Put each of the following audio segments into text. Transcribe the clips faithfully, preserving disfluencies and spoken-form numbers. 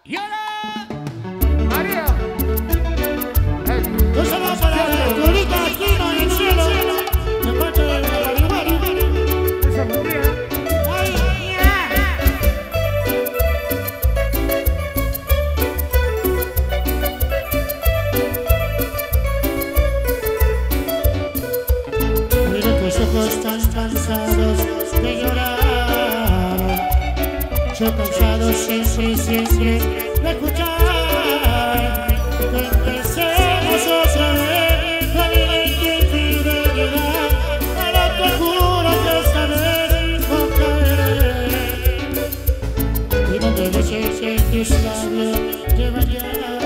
Y ahora, María. Un saludo para Arturito Aquino en el cielo, de parte de la Ribera. Esa María. Ay, mira tus ojos tan cansados de llorar, yo cansado siempre, siempre de escuchar que empecemos otra vez la vida en tu infidelidad, pero te juro que esta vez no caeré. Y donde beses en tus labios llevan ya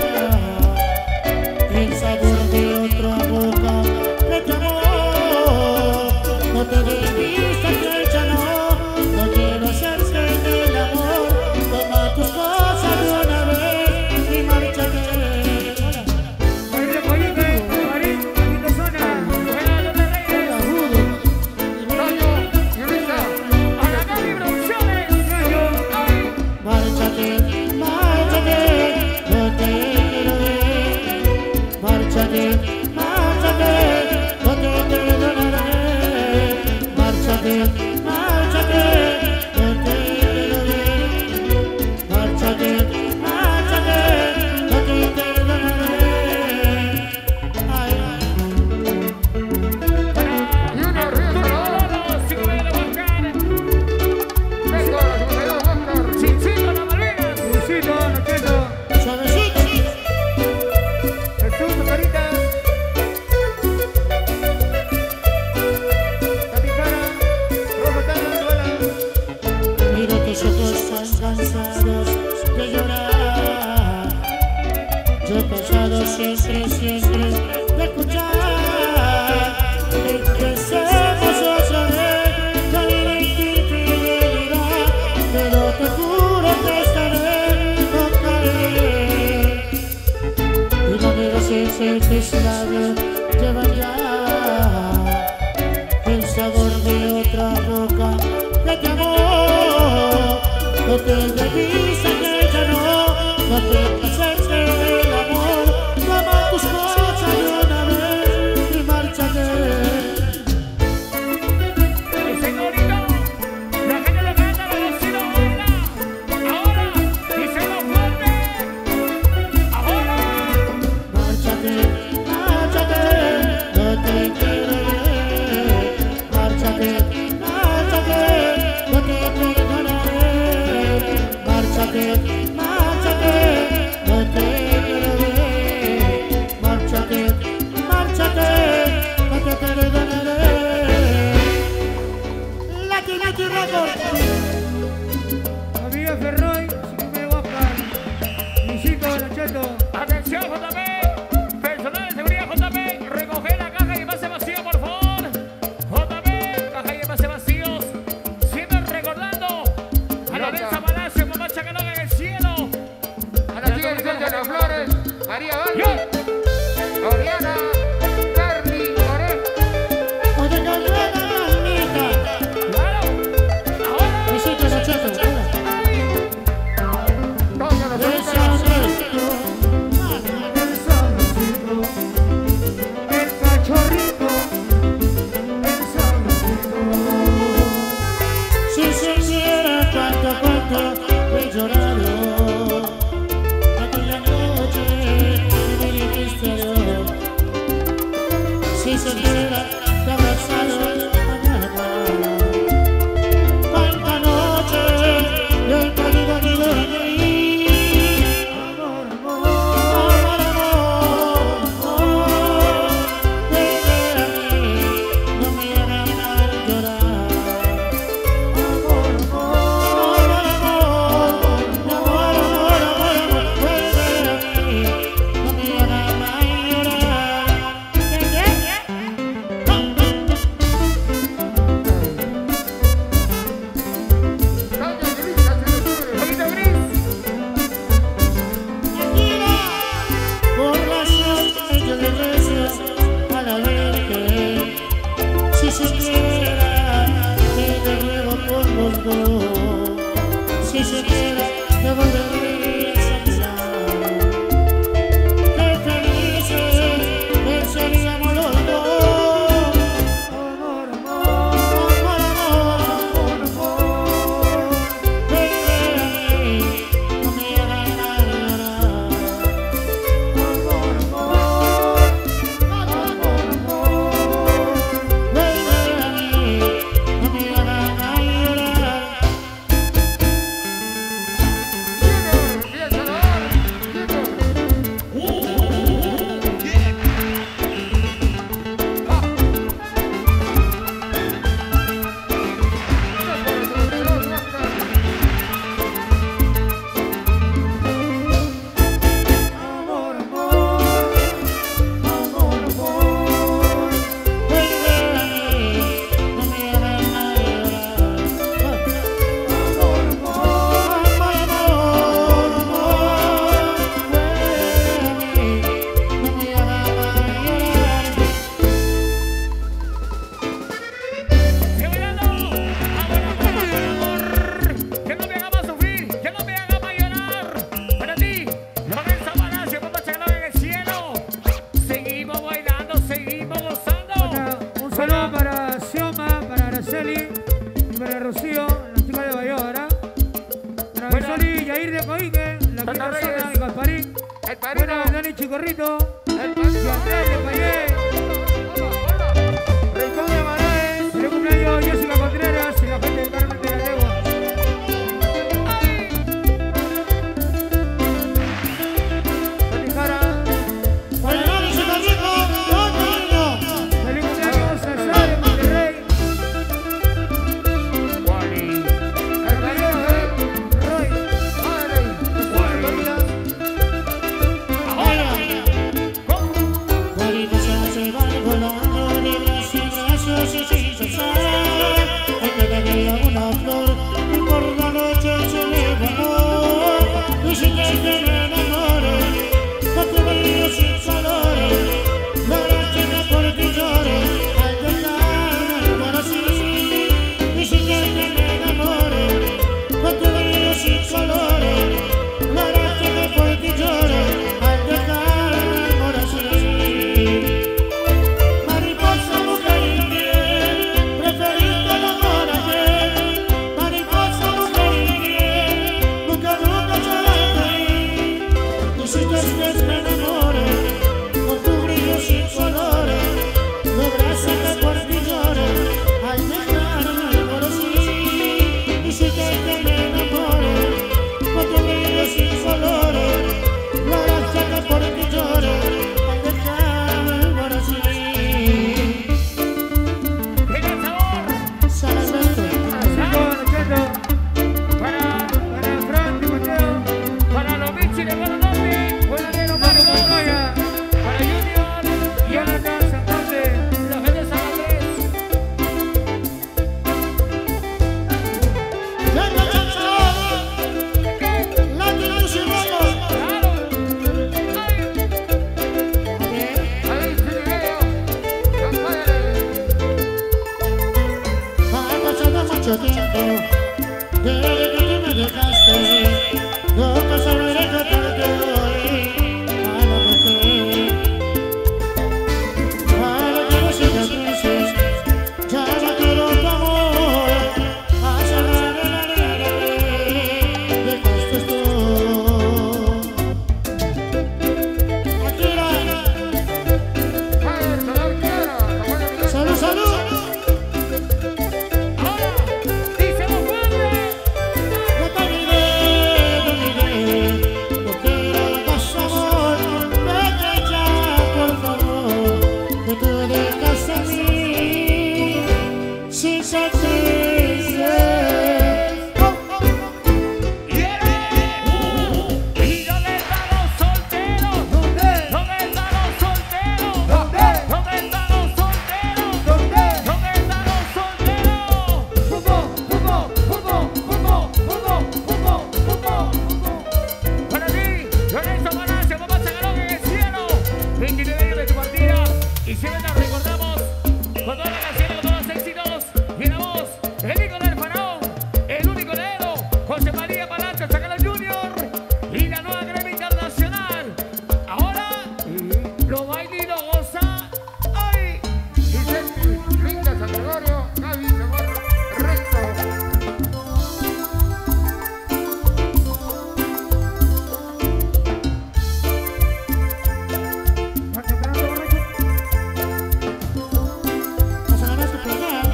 el sabor de otra boca de tu amor. No te des vista que ya no, no quiero hacerte el amor. Toma tus cosas de una vez y márchate. María Coyite, Marín, Quinto Zona, Buena Lola Reyes, Toño y Risa, a la Gaby Producciones, Gallo, ay. Márchate, márchate, no te quiero ver. Márchate, márchate, no te perdonaré. Márchate, márchate, no te quiero ver. Márchate, márchate, no te perdonaré. Ay, Y una Río Salvador, cinco de Huáscar. Beso a la cincuenta y dos Huáscar. Chichito, las Malvinas. Luisito, Nocheto. suavecito. Jesús, Caritas. Capitana, Rojo Tana, Duela. Miro tus ojos tan cansados de llorar, yo cansado siempre, siempre de escuchar que empecemos otra vez la vida en tu infidelidad, pero te juro que esta vez no caeré. Y donde beses en tus labios llevan ya el sabor de otra boca de tu amor. No te debiste que ya no, no te pasaste el amor. Toma tus cosas de una vez y márchate. Ese gorito, la gente le canta, la vecina baila. Ahora, y se lo fuerte. Ahora. Márchate, márchate, no te quiero ver. Márchate, márchate, no te perdonaré. Márchate, márchate, no te quiero ver. Márchate, márchate, no te perdonaré. Latin Latin Records. Javier Ferroy, cinco de Huáscar. Luisito, Nocheto. Atención, J P. Personal de seguridad, J P. Recoge la caja y envase vacío, por favor. J P, caja y envase vacíos. Siempre recordando a la Lorenza Palacio, mamá Chacaloga en el cielo. A la chica de las Flores, María Valdi, Oriana, Carly, Coré. Oye, que rueda la mamita. Claro. Ahora. Luisito Nocheto, hola. Toño, los Ese Flores. Andresito. El sabrosito, el cachorrito, el sabrosito. Si supiera cuánto, cuánto he llorado aquella noche de la Tata quinta Reyes. zona, el Gasparín. El padrino. Buena, Dani Chicorrito. El Y padrino. Andrés de Payé. Hola, hola. Rincón de Maraes. Feliz cumpleaños, Jessica Contreras y la gente de Carmen de la Legua. Tati Jara. Buenas noches, Chico Rico. Buen niño. Feliz cumpleaños, César de Monterrey. Wally. El padrino. Roy. Madre. Ahora, Juanito se va volando de brazos en brazos y sin cesar. El que tenía una flor y por la noche se le voló. Y sin que me enamore, con tu brillo sin colores, lograste que por ti llore al dejarme el corazón. Y sin que me enamore, con tu brillo sin colores, lograste que por ti llore al dejarme el corazón. Mariposa, mujer infiel, preferiste el amor ayer. Mariposa, mujer infiel, nunca, nunca se la pedí. Y si te estés me enamore, con tu brillo sin colores, lograste que por ti llore al dejarme el corazón. Y si te que me enamore, con tu brillo sin colores, lograste que por ti llore al dejarme el corazón. Venga el sabor. Salaberto. Cinco, ochenta. Para, para Fran Timoteo. Para los bichis de Buenos Aires. Buena Nero, Mario Montoya. Para Junior. Jonathan Santante. La gente de San Andrés. Venga, chanchón. Latino Music. Claro. Ay. Ahí, Chiquillo. Los padres. Ha pasado mucho tiempo desde que tú me dejaste. Nunca sabré recordarte hoy a la mujer. Ahora quiero cicatrices, ya no quiero tu amor. A cerrar el arena dejaste tú. Akira, Padre, salud, quiero. Abuelo Miguel. salud, salud. Ahora. Dice muy fuerte. No te olvidé, no olvidé, no quiero más amor, vete ya, por favor, que tú dejas a mí sin cicatrices. Oh, oh. ¿Y dónde están los solteros? ¿Dónde? ¿Dónde están los solteros? ¿Dónde? ¿Dónde están los solteros? ¿Dónde? ¿Dónde están los solteros? Fútbol, fútbol, fútbol, fútbol, fútbol, fútbol, fútbol, fútbol. Para ti, Lorenzo Palacio, papá Zagalón en el cielo. veintinueve años de tu partida. Y siempre nos recordamos con todas las canciones, con todos los éxitos. Y en la voz, el hijo del faraón, el único leero, José María Palacio, Zagalón Junior. Y la nueva gremia internacional. Ahora, lo baila y lo goza. ¡Ay! Vicente, Linda San Gregorio, Gaby, Zamor, Recto. Vas a ganar tu pelea.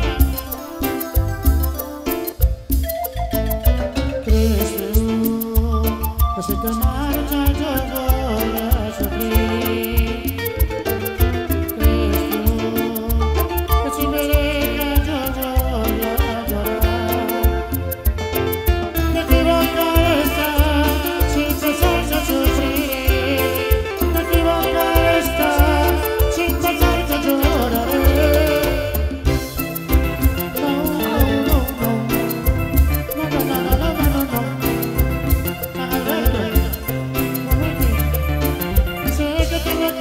¿Crees tú que si te marchas yo voy a sufrir? ¿Crees tú que si me dejas yo voy a llorar? Te equivocaré estar sin cesar de sufrir. Te equivocaré estar sin cesar de lloraré. No, no, no, no. No, no, no, no, no, no, no. Alberto, sé que tengo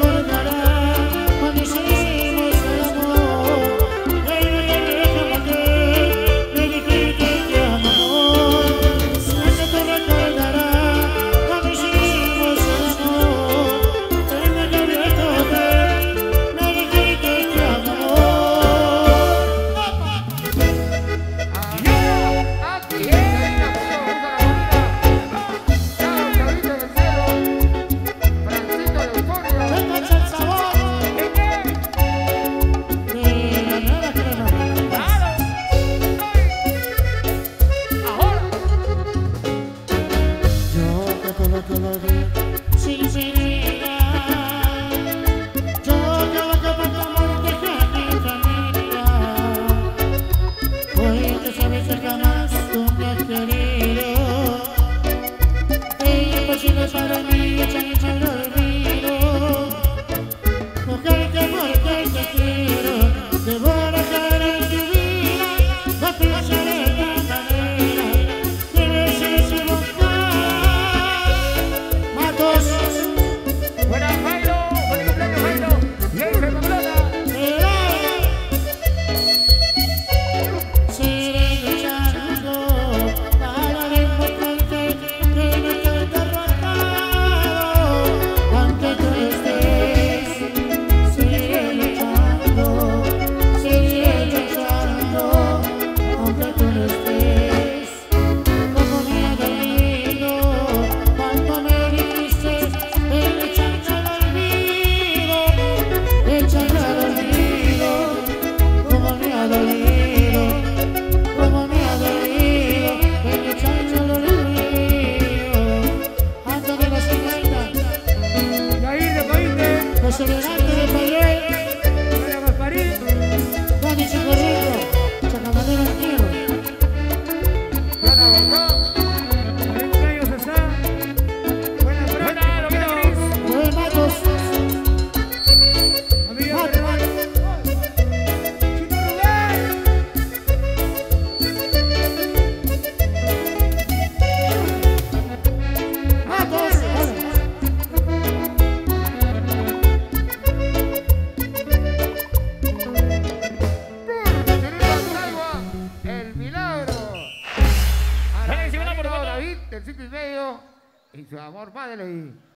de sinceridad. Yo trabajo por tu amor, deja mi familia. Hoy que sabes que jamás tú me has querido. Es imposible para mí echarme al olvido. Mujer que porque te quiero, debo dejar en tu vida. No pienso de esta manera, debes equivocar. Matos. Buena Jairo, feliz cumpleaños Jairo. Y ahí se completa. Seré luchando para demostrarte que no estoy derrotado. Aunque tú estés, seguiré luchando, seguiré luchando. Aunque tú no estés, como me ha dolido cuando me dijiste el echarme al olvido, echarme al olvido. Como me ha dolido, como me ha dolido el echarme al olvido. Ando de la cincuenta, Y ahí de Cointe, los elegantes de Payet, Buena Gasparín. Dani Chicorrico, Chacamanera Antiguo. Buena Bocón. Feliz cumpleaños César. Buena Fran. Buena Lomita Gris. Joel Matos, Amiga Matos, Fernanda. Chino Rubén. Matos, El milagro. Felicidades por tu Arrancadito foto. David del cinco y medio y su amor padre.